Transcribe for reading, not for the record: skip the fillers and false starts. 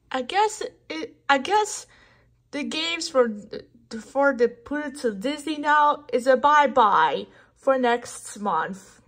I guess the games for the put it to Disney now is a bye-bye for next month.